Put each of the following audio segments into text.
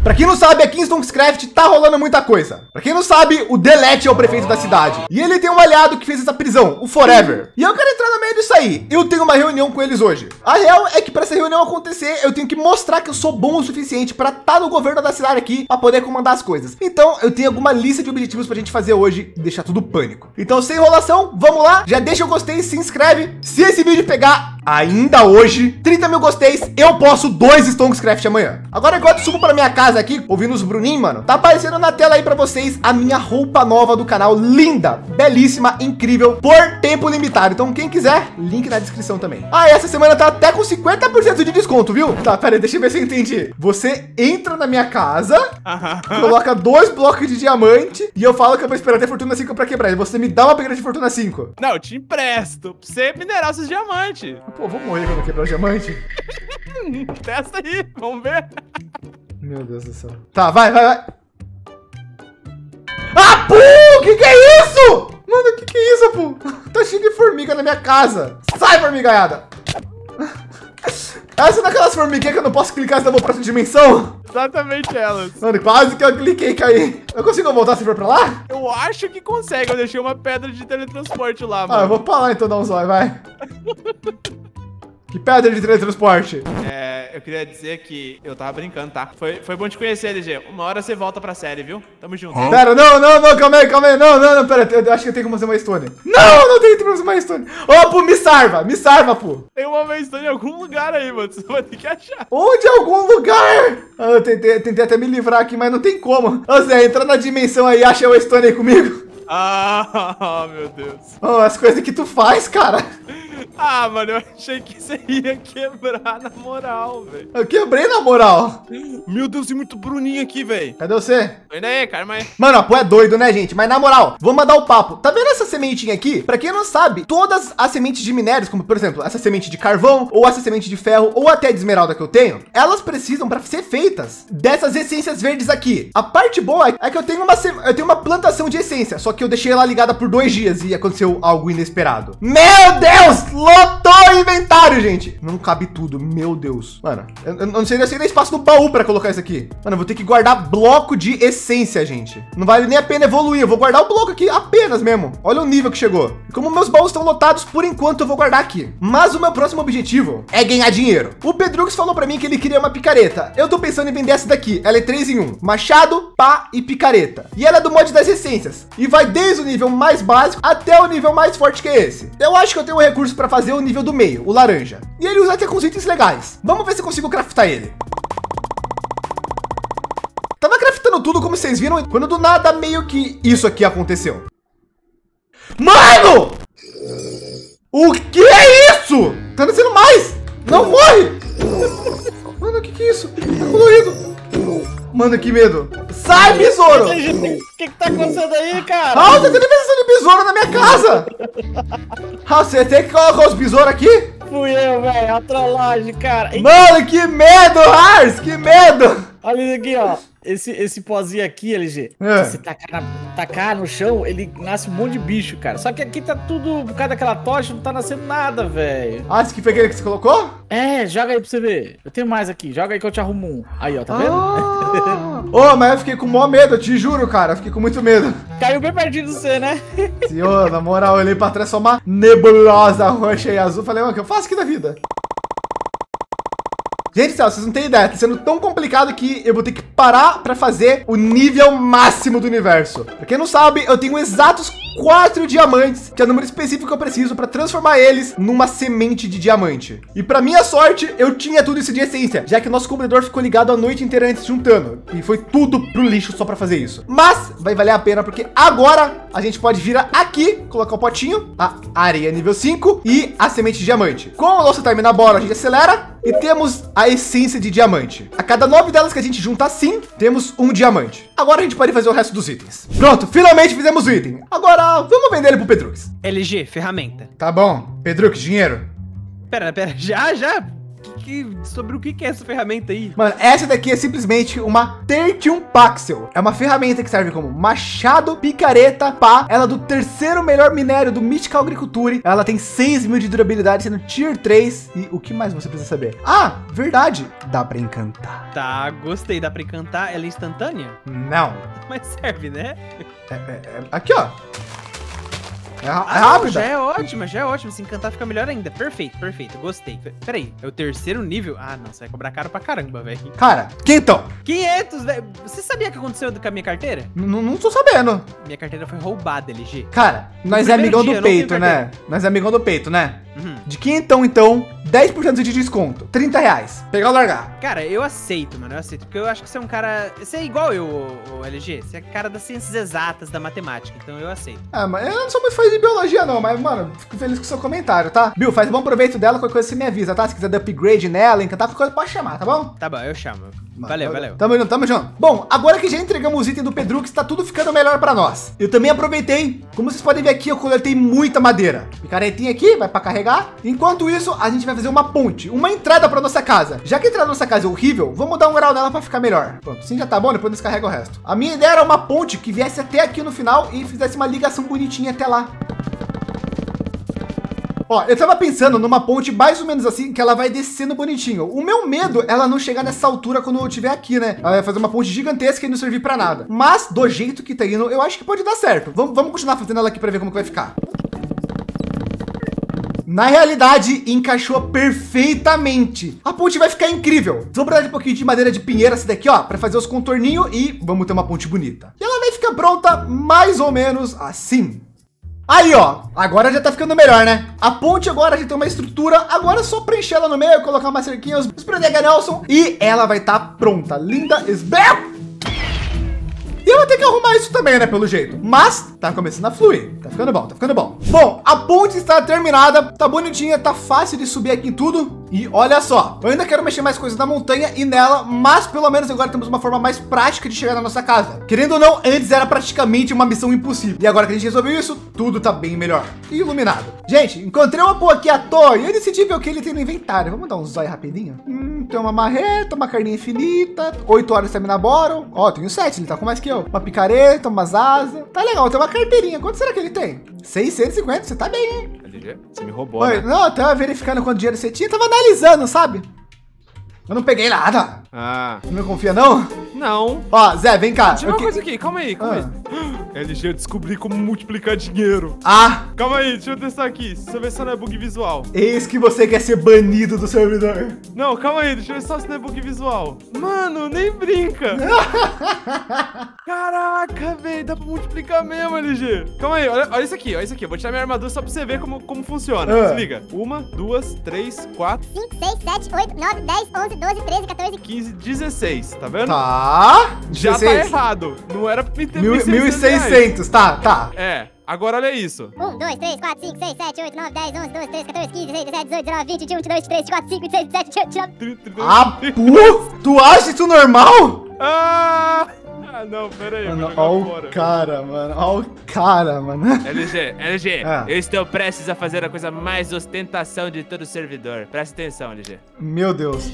Pra quem não sabe, aqui em Stonkscraft tá rolando muita coisa. Pra quem não sabe, o Delete é o prefeito da cidade. E ele tem um aliado que fez essa prisão, o Forever. E eu quero entrar no meio disso aí. Eu tenho uma reunião com eles hoje. A real é que para essa reunião acontecer, eu tenho que mostrar que eu sou bom o suficiente para estar no governo da cidade aqui, para poder comandar as coisas. Então, eu tenho alguma lista de objetivos pra gente fazer hoje e deixar tudo pânico. Então, sem enrolação, vamos lá. Já deixa o gostei, se inscreve. Se esse vídeo pegar ainda hoje 30 mil gosteis, eu posto 2 Stonkscraft amanhã. Agora, enquanto eu subo para minha casa aqui, ouvindo os Bruninhos, mano, tá aparecendo na tela aí para vocês a minha roupa nova do canal, linda, belíssima, incrível, por tempo limitado. Então, quem quiser, link na descrição também. Ah, essa semana tá até com 50% de desconto, viu? Tá, pera aí, deixa eu ver se eu entendi. Você entra na minha casa, coloca 2 blocos de diamante e eu falo que eu vou esperar até Fortuna 5 para quebrar. E você me dá uma upgrade de Fortuna 5. Não, eu te empresto pra você minerar esses diamantes. Pô, vou morrer quando eu quebrar o diamante. Testa aí, vamos ver. Meu Deus do céu. Tá, vai. Ah, pô, que é isso? Mano, que é isso, pô? Tá cheio de formiga na minha casa. Sai, formigaiada. Essa é daquelas formiguinhas que eu não posso clicar se eu vou pra outra dimensão? Exatamente elas. Mano, quase que eu cliquei e caí. Eu consigo voltar se for pra lá? Eu acho que consegue. Eu deixei uma pedra de teletransporte lá, mano. Ah, eu vou pra lá então dar um zóio, vai. Que pedra de teletransporte? Eu queria dizer que eu tava brincando, tá? Foi bom te conhecer, LG. Uma hora você volta pra série, viu? Tamo junto. Pera, não, calma aí. Não, pera, eu acho que eu tenho como fazer uma stone. Não tenho como fazer uma stone. Ô, pô, me salva, pô. Tem uma Waystone em algum lugar aí, mano. Você vai ter que achar. Onde? Em algum lugar? Ah, eu tentei até me livrar aqui, mas não tem como. Ô, Zé, entra na dimensão aí, acha o Waystone aí comigo. Ah, meu Deus. Oh, as coisas que tu faz, cara. Ah, mano, eu achei que você ia quebrar na moral, velho. Eu quebrei na moral. Meu Deus, tem muito Bruninho aqui, velho. Cadê você? Tô indo aí, calma aí. Mano, a pô é doido, né, gente? Mas na moral, vou mandar o papo. Tá vendo essa sementinha aqui? Pra quem não sabe, todas as sementes de minérios, como por exemplo, essa semente de carvão, ou essa semente de ferro, ou até de esmeralda que eu tenho, elas precisam para ser feitas dessas essências verdes aqui. A parte boa é que eu tenho uma plantação de essência, só que eu deixei ela ligada por 2 dias e aconteceu algo inesperado. Meu Deus! Lotou o inventário, gente. Não cabe tudo, meu Deus. Mano, eu não sei nem espaço no baú para colocar isso aqui. Mano, eu vou ter que guardar bloco de essência, gente. Não vale nem a pena evoluir. Eu vou guardar o bloco aqui apenas mesmo. Olha o nível que chegou. E como meus baús estão lotados, por enquanto eu vou guardar aqui. Mas o meu próximo objetivo é ganhar dinheiro. O Pedrux falou para mim que ele queria uma picareta. Eu tô pensando em vender essa daqui. Ela é 3 em 1. Machado, pá e picareta. E ela é do mod das essências. E vai desde o nível mais básico até o nível mais forte que é esse. Eu acho que eu tenho um recurso para fazer o nível do meio, o laranja. E ele usa até com itens legais. Vamos ver se eu consigo craftar ele. Tava craftando tudo, como vocês viram, quando do nada meio que isso aqui aconteceu. Mano! O que é isso? Tá descendo mais! Não morre! Mano, o que é isso? Tá colorido. Mano, que medo. Sai, besouro! O que tá acontecendo aí, cara? Ah, você tem invenção de besouro na minha casa! Ah, você tem que colocar os besouros aqui? Fui eu, velho. A trollagem, cara. Mano, que medo, Hars! Que medo! Olha isso aqui, ó. Esse pozinho aqui, LG, É. se você tacar no chão, ele nasce um monte de bicho, cara. Só que aqui tá tudo, por causa daquela tocha, não tá nascendo nada, velho. Ah, esse aqui foi aquele que você colocou? É, joga aí pra você ver. Eu tenho mais aqui, joga aí que eu te arrumo um. Aí, ó, tá vendo? Ô, mas eu fiquei com o maior medo, eu te juro, cara. Eu fiquei com muito medo. Caiu bem pertinho de você, né? Senhor, na moral, eu olhei pra trás, só uma nebulosa roxa e azul. Falei, mano, o que eu faço aqui da vida? Gente, vocês não têm ideia, tá sendo tão complicado que eu vou ter que parar para fazer o nível máximo do universo. Pra quem não sabe, eu tenho exatos 4 diamantes, que é o número específico que eu preciso para transformar eles numa semente de diamante. E para minha sorte, eu tinha tudo isso de essência, já que o nosso computador ficou ligado a noite inteira antes juntando. E foi tudo pro lixo só para fazer isso. Mas vai valer a pena, porque agora a gente pode vir aqui, colocar o potinho, a areia nível 5 e a semente de diamante. Com o nosso time na bola, a gente acelera e temos a essência de diamante. A cada 9 delas que a gente junta assim, temos um diamante. Agora a gente pode fazer o resto dos itens. Pronto, finalmente fizemos o item. Agora vamos vender ele pro Pedrux. LG, ferramenta. Tá bom. Pedrux, dinheiro. Pera, já? sobre o que é essa ferramenta aí? Mano, essa daqui é simplesmente uma Tertium Paxel. É uma ferramenta que serve como machado, picareta, pá. Ela é do terceiro melhor minério do Mythical Agriculture. Ela tem 6.000 de durabilidade, sendo Tier 3. E o que mais você precisa saber? Ah, verdade. Dá pra encantar. Tá, gostei. Dá pra encantar? Ela é instantânea? Não. Mas serve, né? Aqui, ó. É rápida. Já é ótimo. Se encantar fica melhor ainda. Perfeito. Gostei. Peraí, é o terceiro nível? Ah, não, você vai cobrar caro pra caramba, velho. Cara, quentão. 500, velho. Você sabia o que aconteceu com a minha carteira? Não tô sabendo. Minha carteira foi roubada, LG. Cara, nós é amigão do peito, né? Nós é amigão do peito, né? De quentão, então, 10% de desconto. R$30. Pegar ou largar? Cara, eu aceito, mano. Eu aceito. Porque eu acho que você é um cara... Você é igual eu, o LG. Você é cara das ciências exatas, da matemática. Então eu aceito. Ah, mas eu não sou muito fã de biologia, não. Mas, mano, fico feliz com o seu comentário, tá? Bill, faz bom proveito dela. Qualquer coisa você me avisa, tá? Se quiser dar upgrade nela, encantar, qualquer coisa pode chamar, tá bom? Tá bom, eu chamo. Valeu. Tamo junto. Bom, agora que já entregamos os itens do Pedrux, tá tudo ficando melhor pra nós. Eu também aproveitei. Como vocês podem ver aqui, eu coletei muita madeira. Picaretinha aqui, vai pra carregar. Enquanto isso, a gente vai fazer uma ponte, uma entrada pra nossa casa. Já que a entrada da nossa casa é horrível, vamos dar um grau nela pra ficar melhor. Pronto, assim já tá bom, depois descarrega o resto. A minha ideia era uma ponte que viesse até aqui no final e fizesse uma ligação bonitinha até lá. Ó, eu tava pensando numa ponte mais ou menos assim, que ela vai descendo bonitinho. O meu medo é ela não chegar nessa altura quando eu estiver aqui, né? Ela vai fazer uma ponte gigantesca e não servir pra nada. Mas, do jeito que tá indo, eu acho que pode dar certo. Vamos continuar fazendo ela aqui pra ver como que vai ficar. Na realidade, encaixou perfeitamente. A ponte vai ficar incrível. Vamos precisar de um pouquinho de madeira de pinheiro, essa daqui, ó, para fazer os contorninhos e vamos ter uma ponte bonita. E ela vai ficar pronta mais ou menos assim. Aí, ó, agora já tá ficando melhor, né? A ponte agora já tem uma estrutura, agora é só preencher ela no meio, colocar uma cerquinha, os Sprudega Nelson e ela vai estar pronta, linda, esbel. E eu vou ter que arrumar isso também, né, pelo jeito. Mas tá começando a fluir. Tá ficando bom. Bom, a ponte está terminada, tá bonitinha, tá fácil de subir aqui em tudo. E olha só, eu ainda quero mexer mais coisas na montanha e nela, mas pelo menos agora temos uma forma mais prática de chegar na nossa casa. Querendo ou não, antes era praticamente uma missão impossível. E agora que a gente resolveu isso, tudo tá bem melhor. E iluminado. Gente, encontrei uma boa aqui à toa e eu decidi ver o que ele tem no inventário. Vamos dar um zóio rapidinho? Tem uma marreta, uma carninha infinita, 8 horas termina bora. Ó, tenho 7, ele tá com mais que eu. Uma picareta, umas asas. Tá legal, tem uma carteirinha. Quanto será que ele tem? 650, você tá bem, hein? LG, você me roubou, né? Não, eu tava verificando quanto dinheiro você tinha, tava analisando, sabe? Eu não peguei nada. Ah. Você não confia, não? Não. Ó, Zé, vem cá. Tinha uma coisa aqui, calma aí. LG, eu descobri como multiplicar dinheiro. Ah! Calma aí, deixa eu testar aqui. Deixa eu ver se não é bug visual. Eis que você quer ser banido do servidor. Não, calma aí, deixa eu ver só se não é bug visual. Mano, nem brinca. Caraca, velho, dá pra multiplicar mesmo, LG. Calma aí, olha isso aqui, Eu vou tirar minha armadura só pra você ver como funciona. Se liga. 1, 2, 3, 4, 5, 6, 7, 8, 9, 10, 11, 12, 13, 14, 15, 16, tá vendo? Tá. Já 16. tá errado. Não era pra me ter 1.600, tá. É, agora olha isso. 1, 2, 3, 4, 5, 6, 7, 8, 9, 10, 11, 12, 13, 14, 15, 16, 17, 18, 19, 20, 21, 22, 23, 24, 25, 26, 27, 28, 29. Ah, pô! Tu acha isso normal? Ah, não, pera aí. Mano, ó o cara, mano. LG, eu estou prestes a fazer a coisa mais ostentação de todo o servidor. Presta atenção, LG. Meu Deus.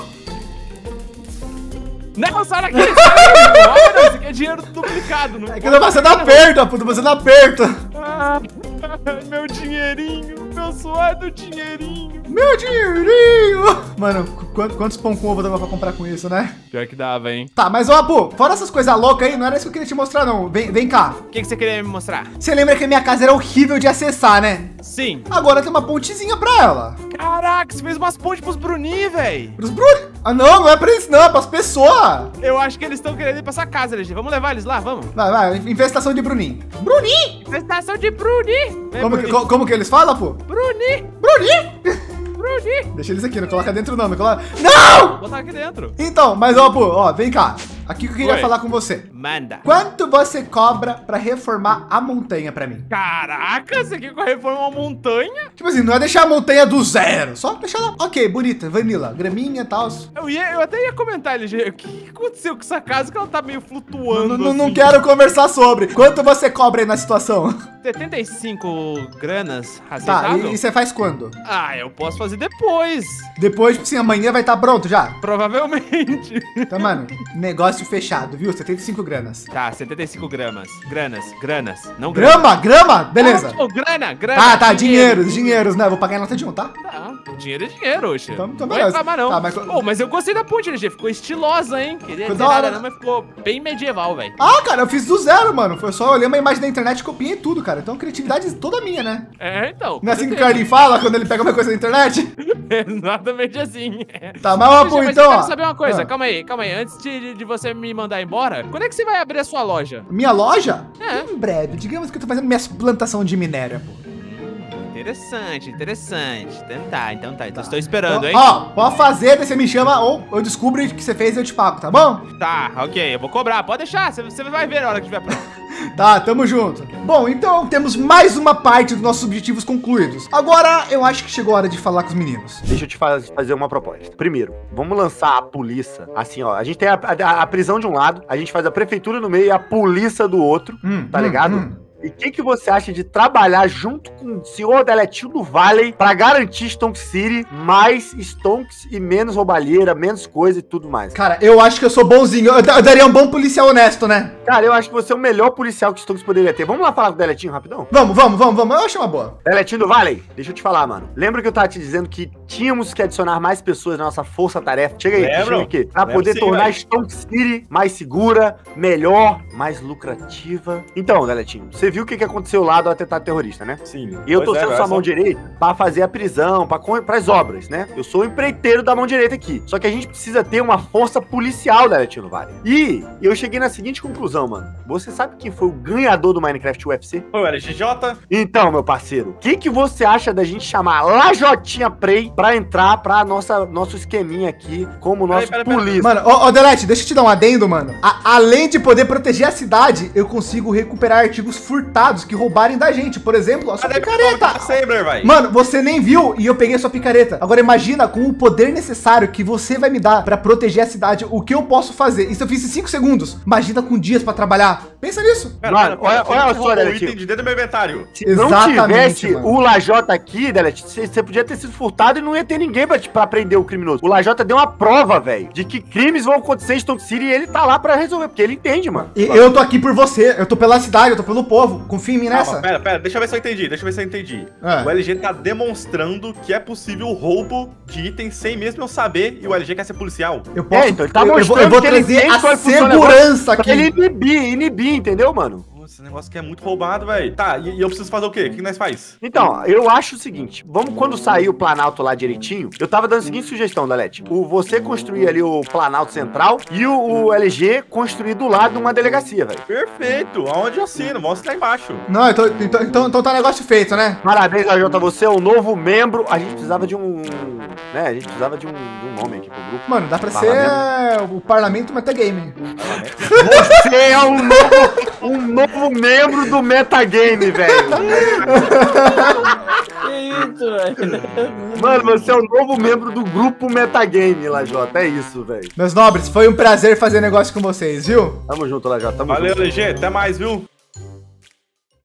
Não, sai daqui, Olha, isso aqui é dinheiro duplicado. Não é que eu tô passando aperto, tô passando aperto. Ah, meu dinheirinho, meu suor do dinheirinho. Meu dinheirinho. Mano, quantos pão com ovo dava pra comprar com isso, né? Pior que dava, hein? Tá, mas ó, Apu, fora essas coisas loucas aí, não era isso que eu queria te mostrar, não. Vem cá. O que você queria me mostrar? Você lembra que a minha casa era horrível de acessar, né? Sim. Agora tem uma pontezinha pra ela. Caraca, você fez umas pontes pros Bruni, velho. Pros Bruni? Ah, não é pra isso não, é pras pessoas. Eu acho que eles estão querendo ir pra essa casa, LG. Vamos levar eles lá, vamos. Vai, infestação de Bruninho. Bruni! Infestação de Bruni. Como que eles falam, pô? Bruni. Deixa eles aqui, não coloca dentro não, Não! Vou botar aqui dentro. Então, mas ó, pô, ó, vem cá. aqui que eu queria Oi. falar com você. Manda. Quanto você cobra pra reformar a montanha pra mim? Caraca, você quer que eu reforme uma montanha? Tipo assim, não é deixar a montanha do zero, só deixar ela, ok, bonita, vanilla, graminha e tal. Eu até ia comentar, LG, o que aconteceu com essa casa que ela tá meio flutuando Não assim? quero conversar sobre. Quanto você cobra aí na situação? 75 granas, Tá, aceitável? e você faz quando? Ah, eu posso fazer depois. Depois, tipo assim, amanhã vai estar pronto já? Provavelmente. Então, mano, negócio fechado, viu? 75 granas. Tá, 75 gramas. Granas. Não gramas. Grama? Beleza. Oh, grana. Tá, dinheiros, né? Vou pagar em nota de 1, tá? Tá, dinheiro é dinheiro, oxe. Então Não vai beleza. reclamar, não. Tá, mas- Mas eu gostei da ponte, LG. Ficou estilosa, hein? Queria Ficou dizer da hora. nada, não, mas ficou bem medieval, velho. Ah, cara, eu fiz do zero, mano. Foi só olhar uma imagem da internet e copiei tudo, cara. Então, criatividade toda minha, né? É, então. Não é assim que o Carlinhos fala quando ele pega uma coisa na internet? Exatamente assim. Tá, mas ó, pô, Mas então, eu ó. quero saber uma coisa, Ah. calma aí. Antes de você me mandar embora, quando é que você vai abrir a sua loja? Minha loja? É. Em breve. Digamos que eu tô fazendo minha plantação de minério, pô. Interessante. Então tá. Então estou esperando, hein? Ó, pode fazer, daí você me chama ou eu descubro o que você fez e eu te pago, tá bom? Tá, ok. Eu vou cobrar. Pode deixar. Você vai ver na hora que estiver pronto. Tá, tamo junto. Bom, então temos mais uma parte dos nossos objetivos concluídos. Agora eu acho que chegou a hora de falar com os meninos. Deixa eu te fazer uma proposta. Primeiro, vamos lançar a polícia. Assim, ó, a gente tem a prisão de um lado, a gente faz a prefeitura no meio e a polícia do outro, tá ligado? E o que você acha de trabalhar junto com o senhor Deletinho do Valley pra garantir Stonks City mais Stonks e menos roubalheira, menos coisa e tudo mais? Cara, eu acho que eu sou bonzinho. Eu daria um bom policial honesto, né? Cara, eu acho que você é o melhor policial que Stonks poderia ter. Vamos lá falar com o Deletinho rapidão? Vamos. Eu acho uma boa. Deletinho do Valley, deixa eu te falar, mano. Lembra que eu tava te dizendo que tínhamos que adicionar mais pessoas na nossa força-tarefa? Chega aí, Lembro. chega aqui. Pra Lembro poder sim, tornar velho. Stonks City mais segura, melhor, mais lucrativa. Então, Deletinho, você viu o que aconteceu lá do atentado terrorista, né? Sim. E eu tô Pois é, sendo sua mão direita pra fazer a prisão, pras obras, né? Eu sou o empreiteiro da mão direita aqui. Só que a gente precisa ter uma força policial, Deletinho do Vale. E eu cheguei na seguinte conclusão, mano. Você sabe quem foi o ganhador do Minecraft UFC? Foi o LGJ. Então, meu parceiro, o que você acha da gente chamar Lajotinha Prey pra entrar pra nosso esqueminha aqui como nosso Pera. polícia? Mano, ó, Delete, deixa eu te dar um adendo, mano. Além de poder proteger a cidade, eu consigo recuperar artigos furtados que roubarem da gente. Por exemplo, a sua picareta. Saber, vai. Mano, você nem viu e eu peguei a sua picareta. Agora imagina com o poder necessário que você vai me dar pra proteger a cidade, o que eu posso fazer. Isso eu fiz em 5 segundos. Imagina com dias pra trabalhar. Pensa nisso. Mano, olha só, o Deletinho. item de dentro do meu inventário. Se não Exatamente, tivesse mano. o Lajota aqui, Delete, você podia ter sido furtado e não ia ter ninguém pra prender o criminoso. O Lajota deu uma prova, velho, de que crimes vão acontecer em Stonks City e ele tá lá pra resolver, porque ele entende, mano. E eu tô aqui por você. Eu tô pela cidade, eu tô pelo povo. Confia em mim nessa. Calma, pera, deixa eu ver se eu entendi. É. O LG tá demonstrando que é possível o roubo de itens sem mesmo eu saber e o LG quer ser policial. Eu posso. Então ele tá eu vou mostrando que ele trazer entende a como funciona segurança pra ele aqui. inibir, entendeu, mano? Pô, esse negócio aqui é muito roubado, velho. Tá, e eu preciso fazer o quê? O que nós faz? Então, eu acho o seguinte, quando sair o Planalto lá direitinho, eu tava dando a seguinte sugestão, Delete. Você construir ali o Planalto Central e o LG construir do lado de uma delegacia, velho. Perfeito. Aonde eu assino? Mostra aí embaixo. Não, então tá negócio feito, né? Parabéns, AJ, você é um novo membro. A gente precisava de um... né, a gente precisava de um nome aqui pro grupo. Mano, dá pra ser o parlamento metagame. Você é um novo membro do Metagame, velho. Que isso, velho? Mano, você é o novo membro do grupo Metagame, Lajota. É isso, velho. Meus nobres, foi um prazer fazer negócio com vocês, viu? Tamo junto, Lajota. Tamo Valeu, junto. LG. Até mais, viu?